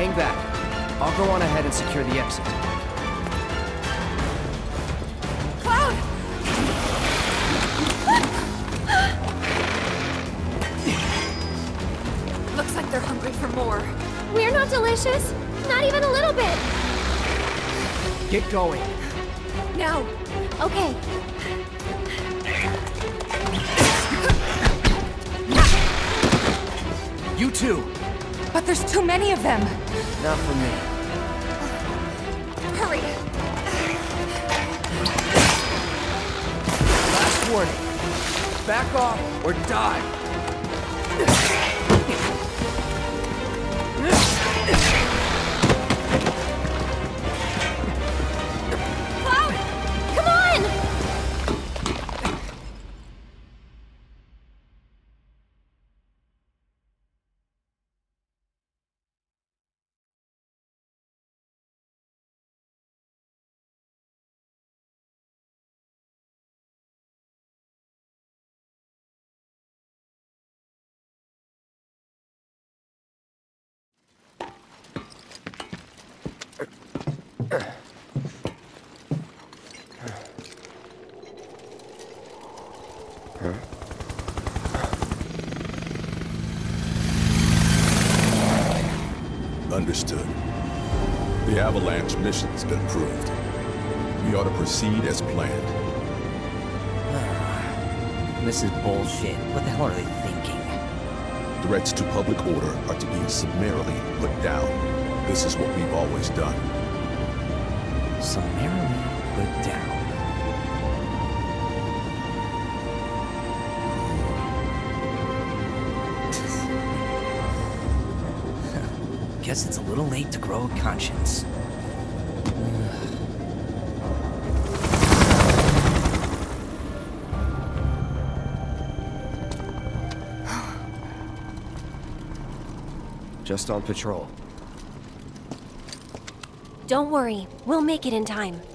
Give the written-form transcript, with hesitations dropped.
Hang back. I'll go on ahead and secure the exit. Cloud! Looks like they're hungry for more. We're not delicious. Not even a little bit. Get going. Now! Okay. You too. But there's too many of them! Not for me. Hurry! Last warning. Back off or die. Cloud! Come on! Understood. The Avalanche mission's been approved. We ought to proceed as planned. This is bullshit. What the hell are they thinking? Threats to public order are to be summarily put down. This is what we've always done. Summarily put down. Guess it's a little late to grow a conscience. Just on patrol. Don't worry. We'll make it in time.